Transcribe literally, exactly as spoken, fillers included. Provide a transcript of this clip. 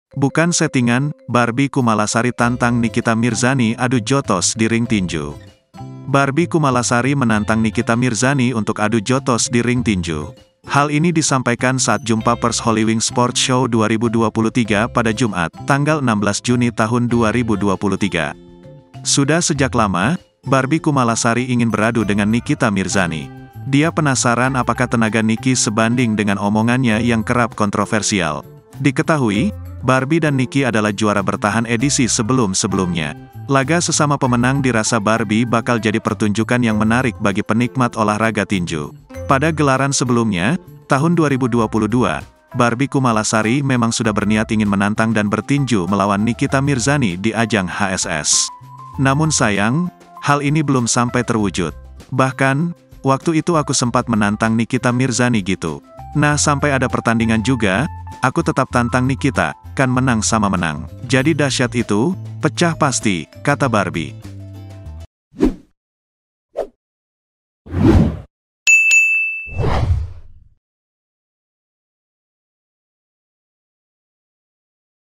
Bukan settingan, Barbie Kumalasari tantang Nikita Mirzani adu jotos di ring tinju. Barbie Kumalasari menantang Nikita Mirzani untuk adu jotos di ring tinju. Hal ini disampaikan saat jumpa pers Hollywing Sports Show dua ribu dua puluh tiga pada Jumat, tanggal enam belas Juni tahun dua ribu dua puluh tiga. Sudah sejak lama, Barbie Kumalasari ingin beradu dengan Nikita Mirzani. Dia penasaran apakah tenaga Niki sebanding dengan omongannya yang kerap kontroversial. Diketahui, Barbie dan Niki adalah juara bertahan edisi sebelum-sebelumnya. Laga sesama pemenang dirasa Barbie bakal jadi pertunjukan yang menarik bagi penikmat olahraga tinju. Pada gelaran sebelumnya, tahun dua ribu dua puluh dua, Barbie Kumalasari memang sudah berniat ingin menantang dan bertinju melawan Nikita Mirzani di ajang H S S. Namun sayang, hal ini belum sampai terwujud. Bahkan, waktu itu aku sempat menantang Nikita Mirzani gitu. Nah, sampai ada pertandingan juga, aku tetap tantang Nikita, kan menang sama menang. Jadi dahsyat itu, pecah pasti, kata Barbie.